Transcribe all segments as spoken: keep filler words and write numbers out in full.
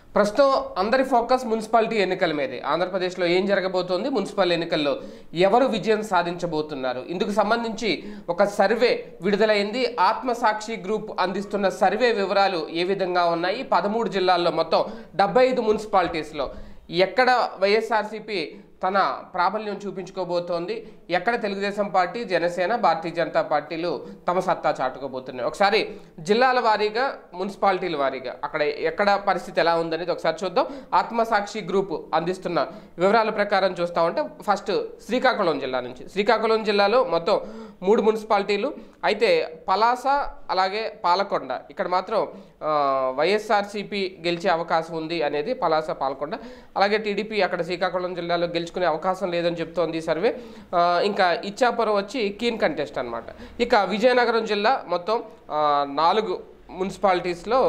ప్రస్తుతం అందరి focus municipality ఎన్నికల మీదే. ఆంధ్రప్రదేశ్లో ఏం జరగబోతోంది, మున్సిపల్ ఎన్నికల్లో ఎవరు విజయం సాధించబోతున్నారు, ఇందుకు సంబంధించి ఒక సర్వే విడుదలైంది. ఆత్మసాక్షి గ్రూప్ అందిస్తున్న సర్వే వివరాలు ఏ విధంగా ఉన్నాయి? పదమూడు జిల్లాల్లో మొత్తం డెబ్బై ఐదు మున్సిపాలిటీస్లో ఎక్కడ వైఎస్ఆర్సీపీ తన ప్రాబల్యం చూపించుకోబోతోంది, ఎక్కడ తెలుగుదేశం పార్టీ, జనసేన, భారతీయ జనతా పార్టీలు తమ సత్తా చాటుకోబోతున్నాయి. ఒకసారి జిల్లాల వారీగా, మున్సిపాలిటీల వారీగా అక్కడ ఎక్కడ పరిస్థితి ఎలా ఉందనేది ఒకసారి చూద్దాం. ఆత్మసాక్షి గ్రూప్ అందిస్తున్న వివరాల ప్రకారం చూస్తూ ఉంటే ఫస్ట్ శ్రీకాకుళం జిల్లా నుంచి. శ్రీకాకుళం జిల్లాలో మొత్తం మూడు మున్సిపాలిటీలు, అయితే పలాస అలాగే పాలకొండ ఇక్కడ మాత్రం వైఎస్ఆర్సీపీ గెలిచే అవకాశం ఉంది అనేది పలాస, పాలకొండ. అలాగే టీడీపీ అక్కడ శ్రీకాకుళం జిల్లాలో గెలుచుకునే అవకాశం లేదని చెప్తోంది సర్వే. ఇంకా ఇచ్చాపురం వచ్చి కీన్ కంటెస్ట్ అనమాట. ఇక విజయనగరం జిల్లా మొత్తం నాలుగు మున్సిపాలిటీస్లో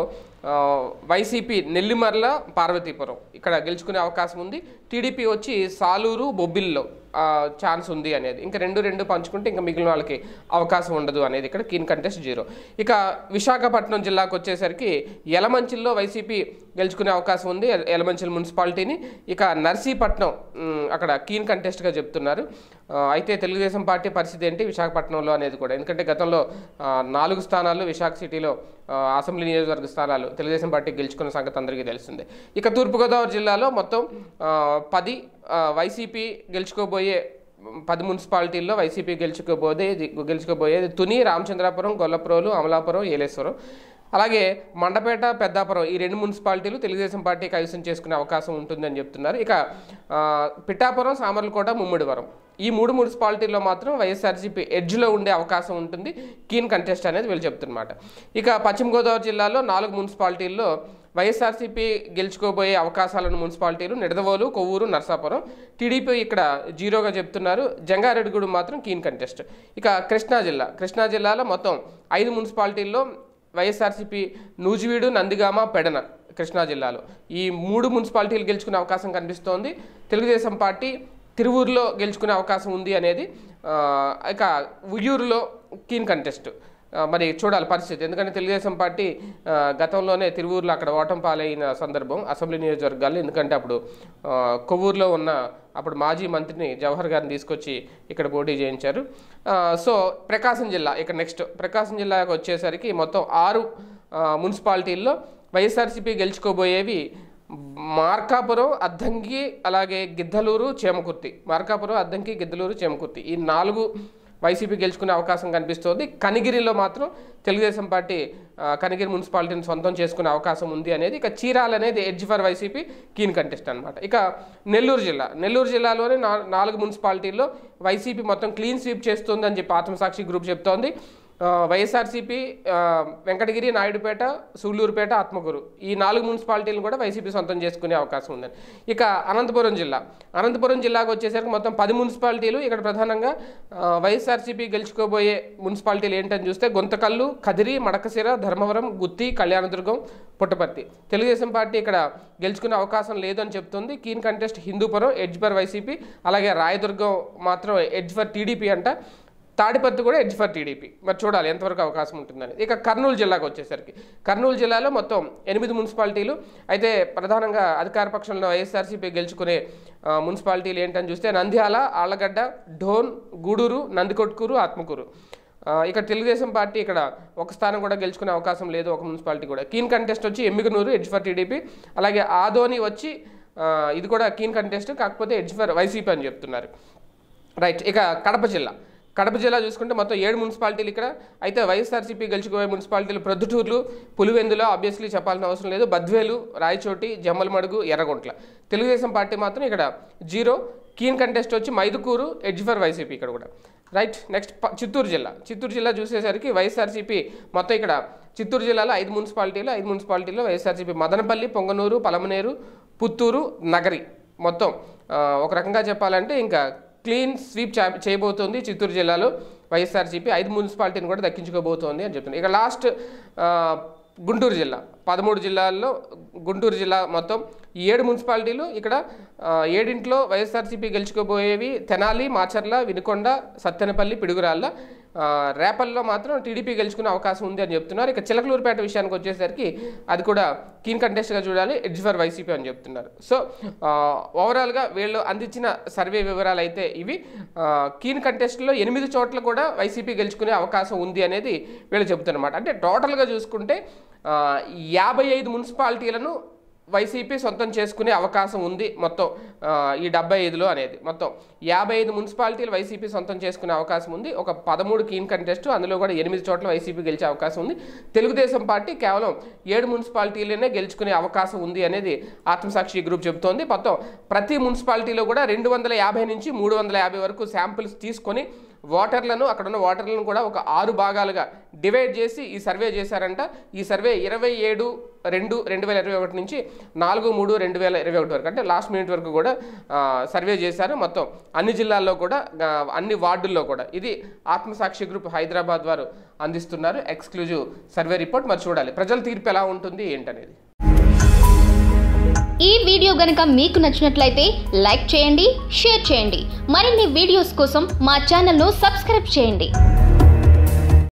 వైసీపీ నెల్లిమర్ల, పార్వతీపురం ఇక్కడ గెలుచుకునే అవకాశం ఉంది. టీడీపీ వచ్చి సాలూరు, బొబ్బిల్లో ఛాన్స్ ఉంది అనేది. ఇంకా రెండు రెండు పంచుకుంటే ఇంకా మిగిలిన వాళ్ళకి అవకాశం ఉండదు అనేది ఇక్కడ కీన్ కంటెస్ట్ జీరో. ఇక విశాఖపట్నం జిల్లాకు వచ్చేసరికి యలమంచిల్లో వైసీపీ గెలుచుకునే అవకాశం ఉంది, యలమంచిల్ మున్సిపాలిటీని. ఇక నర్సీపట్నం అక్కడ కీన్ కంటెస్ట్గా చెప్తున్నారు. అయితే తెలుగుదేశం పార్టీ పరిస్థితి ఏంటి విశాఖపట్నంలో అనేది కూడా, ఎందుకంటే గతంలో నాలుగు స్థానాలు విశాఖ సిటీలో అసెంబ్లీ నియోజకవర్గ స్థానాలు తెలుగుదేశం పార్టీ గెలుచుకున్న సంగతి అందరికీ తెలిసిందే. ఇక తూర్పుగోదావరి జిల్లాలో మొత్తం పది వైసీపీ గెలుచుకోబోయే పది మున్సిపాలిటీల్లో వైసీపీ గెలుచుకోబోదే గెలుచుకోబోయేది తుని, రామచంద్రాపురం, గొల్లప్రోలు, అమలాపురం, ఏలేశ్వరం. అలాగే మండపేట, పెద్దాపురం ఈ రెండు మున్సిపాలిటీలు తెలుగుదేశం పార్టీ కైవసం చేసుకునే అవకాశం ఉంటుందని చెప్తున్నారు. ఇక పిఠాపురం, సామర్లకోట, ముమ్మిడివరం ఈ మూడు మున్సిపాలిటీల్లో మాత్రం వైఎస్ఆర్సీపీ ఎడ్జ్లో ఉండే అవకాశం ఉంటుంది. కీన్ కంటెస్ట్ అనేది వీళ్ళు చెప్తున్నమాట. ఇక పశ్చిమ గోదావరి జిల్లాలో నాలుగు మున్సిపాలిటీల్లో వైఎస్ఆర్సీపీ గెలుచుకోబోయే అవకాశాలను మున్సిపాలిటీలు నిడదవోలు, కొవ్వూరు, నర్సాపురం. టీడీపీ ఇక్కడ జీరోగా చెప్తున్నారు. జంగారెడ్డిగూడెం మాత్రం కీన్ కంటెస్ట్. ఇక కృష్ణా జిల్లా కృష్ణా జిల్లాలో మొత్తం ఐదు మున్సిపాలిటీల్లో వైఎస్ఆర్సీపీ నూజివీడు, నందిగామ, పెడన కృష్ణా జిల్లాలో ఈ మూడు మున్సిపాలిటీలు గెలుచుకునే అవకాశం కనిపిస్తోంది. తెలుగుదేశం పార్టీ తిరువూరులో గెలుచుకునే అవకాశం ఉంది అనేది. ఇక ఉయ్యూరులో కీన్ కంటెస్ట్ మరి చూడాలి పరిస్థితి, ఎందుకంటే తెలుగుదేశం పార్టీ గతంలోనే తిరువూరులో అక్కడ ఓటం పాలైన సందర్భం అసెంబ్లీ నియోజకవర్గాల్లో. ఎందుకంటే అప్పుడు కొవ్వూరులో ఉన్న అప్పుడు మాజీ మంత్రిని జవహర్ గారిని తీసుకొచ్చి ఇక్కడ పోటీ చేయించారు. సో ప్రకాశం జిల్లా ఇక్కడ నెక్స్ట్ ప్రకాశం జిల్లాకు వచ్చేసరికి మొత్తం ఆరు మున్సిపాలిటీల్లో వైఎస్ఆర్సీపీ గెలుచుకోబోయేవి మార్కాపురం, అద్దంకి, అలాగే గిద్దలూరు, చేమకుర్తి. మార్కాపురం, అద్దంకి, గిద్దలూరు, చేమకుర్తి ఈ నాలుగు వైసీపీ గెలుచుకునే అవకాశం కనిపిస్తోంది. కనిగిరిలో మాత్రం తెలుగుదేశం పార్టీ కనిగిరి మున్సిపాలిటీని సొంతం చేసుకునే అవకాశం ఉంది అనేది. ఇక చీరాల అనేది edge for YCP keen contest అనమాట. ఇక నెల్లూరు జిల్లా నెల్లూరు జిల్లాలోనే నాలుగు మున్సిపాలిటీల్లో వైసీపీ మొత్తం క్లీన్ స్వీప్ చేస్తుందని చెప్పి ఆత్మసాక్షి గ్రూప్ చెప్తోంది. వైఎస్ఆర్సీపీ వెంకటగిరి, నాయుడుపేట, సూళ్లూరుపేట, ఆత్మకూరు ఈ నాలుగు మున్సిపాలిటీలను కూడా వైసీపీ సొంతం చేసుకునే అవకాశం ఉందని. ఇక అనంతపురం జిల్లా అనంతపురం జిల్లాకు వచ్చేసరికి మొత్తం పది మున్సిపాలిటీలు. ఇక్కడ ప్రధానంగా వైఎస్ఆర్సీపీ గెలుచుకోబోయే మున్సిపాలిటీలు ఏంటని చూస్తే గుంతకల్లు, కదిరి, మడకశిర, ధర్మవరం, గుత్తి, కళ్యాణదుర్గం, పుట్టపర్తి. తెలుగుదేశం పార్టీ ఇక్కడ గెలుచుకునే అవకాశం లేదని చెప్తుంది. Keen contest Hindupuram edge for YCP, అలాగే రాయదుర్గం మాత్రం ఎడ్జ్ ఫర్ టీడీపీ అంట. తాడిపత్రి కూడా ఎడ్జ్ ఫర్ టీడీపీ. మరి చూడాలి ఎంతవరకు అవకాశం ఉంటుందని. ఇక కర్నూలు జిల్లాకు వచ్చేసరికి కర్నూలు జిల్లాలో మొత్తం ఎనిమిది మున్సిపాలిటీలు. అయితే ప్రధానంగా అధికార పక్షంలో వైఎస్ఆర్సీపీ గెలుచుకునే మున్సిపాలిటీలు ఏంటని చూస్తే నంద్యాల, ఆళ్లగడ్డ, డోన్, గూడూరు, నందికొట్కూరు, ఆత్మకూరు. ఇక తెలుగుదేశం పార్టీ ఇక్కడ ఒక స్థానం కూడా గెలుచుకునే అవకాశం లేదు, ఒక మున్సిపాలిటీ కూడా. కీన్ కంటెస్ట్ వచ్చి ఎమ్మిగనూరు ఎడ్జ్ ఫర్ టీడీపీ, అలాగే ఆదోని వచ్చి ఇది కూడా కీన్ కంటెస్ట్, కాకపోతే ఎడ్జ్ ఫర్ వైసీపీ అని చెప్తున్నారు. రైట్. ఇక కడప జిల్లా కడప జిల్లా చూసుకుంటే మొత్తం ఏడు మున్సిపాలిటీలు ఇక్కడ. అయితే వైఎస్ఆర్సీపీ గెలుచుకోబోయే మున్సిపాలిటీలు ప్రొద్దుటూర్లు, పులివెందుల ఆబ్వియస్లీ చెప్పాల్సిన అవసరం లేదు, బద్వేలు, రాయచోటి, జమ్మలమడుగు, ఎర్రగుంట్ల. తెలుగుదేశం పార్టీ మాత్రం ఇక్కడ జీరో. కీన్ కంటెస్ట్ వచ్చి మైదుకూరు ఎడ్జ్ ఫర్ వైసీపీ ఇక్కడ కూడా. రైట్. నెక్స్ట్ చిత్తూరు జిల్లా చిత్తూరు జిల్లా చూసేసరికి వైఎస్ఆర్సీపీ మొత్తం ఇక్కడ చిత్తూరు జిల్లాలో ఐదు మున్సిపాలిటీలు ఐదు మున్సిపాలిటీల్లో వైఎస్ఆర్సీపీ మదనపల్లి, పొంగనూరు, పలమనేరు, పుత్తూరు, నగరి మొత్తం ఒక రకంగా చెప్పాలంటే ఇంకా క్లీన్ స్వీప్ చేయబోతోంది చిత్తూరు జిల్లాలో వైఎస్ఆర్సీపీ. ఐదు మున్సిపాలిటీని కూడా దక్కించుకోబోతోంది అని చెప్తుంది. ఇక లాస్ట్ గుంటూరు జిల్లా పదమూడు జిల్లాల్లో గుంటూరు జిల్లా మొత్తం ఏడు మున్సిపాలిటీలు. ఇక్కడ ఏడింట్లో వైఎస్ఆర్సీపీ గెలుచుకోబోయేవి తెనాలి, మాచర్ల, వినుకొండ, సత్తెనపల్లి, పిడుగురాళ్ళ. రేపల్లో మాత్రం టీడీపీ గెలుచుకునే అవకాశం ఉంది అని చెప్తున్నారు. ఇక చిలకలూరుపేట విషయానికి వచ్చేసరికి అది కూడా కీన్ కంటెస్ట్గా చూడాలి, ఎడ్జ్ ఫర్ వైసీపీ అని చెప్తున్నారు. సో ఓవరాల్గా వీళ్ళు అందించిన సర్వే వివరాలు అయితే ఇవి. కీన్ కంటెస్ట్లో ఎనిమిది చోట్ల కూడా వైసీపీ గెలుచుకునే అవకాశం ఉంది అనేది వీళ్ళు చెబుతున్నమాట. అంటే టోటల్గా చూసుకుంటే యాభై ఐదు మున్సిపాలిటీలను వైసీపీ సొంతం చేసుకునే అవకాశం ఉంది మొత్తం ఈ డెబ్బై ఐదులో అనేది. మొత్తం యాభై ఐదు మున్సిపాలిటీలు వైసీపీ సొంతం చేసుకునే అవకాశం ఉంది. ఒక పదమూడు కీన్ కంటెస్ట్, అందులో కూడా ఎనిమిది చోట్ల వైసీపీ గెలిచే అవకాశం ఉంది. తెలుగుదేశం పార్టీ కేవలం ఏడు మున్సిపాలిటీలనే గెలుచుకునే అవకాశం ఉంది అనేది ఆత్మసాక్షి గ్రూప్ చెబుతోంది. మొత్తం ప్రతి మున్సిపాలిటీలో కూడా రెండు వందల యాభై నుంచి మూడు వందల యాభై వరకు శాంపిల్స్ తీసుకొని ఓటర్లను అక్కడ ఉన్న ఓటర్లను కూడా ఒక ఆరు భాగాలుగా డివైడ్ చేసి ఈ సర్వే చేశారంట. ఈ సర్వే ఇరవై ఏడు రెండు రెండు వేల ఇరవై ఒకటి నుంచి నాలుగు మూడు రెండు వేల ఇరవై ఒకటి వరకు అంటే లాస్ట్ మినిట్ వరకు కూడా సర్వే చేశారు. మొత్తం అన్ని జిల్లాల్లో కూడా అన్ని వార్డుల్లో కూడా. ఇది ఆత్మసాక్షి గ్రూప్ హైదరాబాద్ వారు అందిస్తున్నారు ఎక్స్క్లూజివ్ సర్వే రిపోర్ట్. మరి చూడాలి ప్రజల తీర్పు ఎలా ఉంటుంది ఏంటనేది. ఈ వీడియో గనుక మీకు నచ్చినట్లయితే లైక్ చేయండి, షేర్ చేయండి. మరిన్ని వీడియోస్ కోసం మా ఛానల్ను సబ్స్క్రైబ్ చేయండి.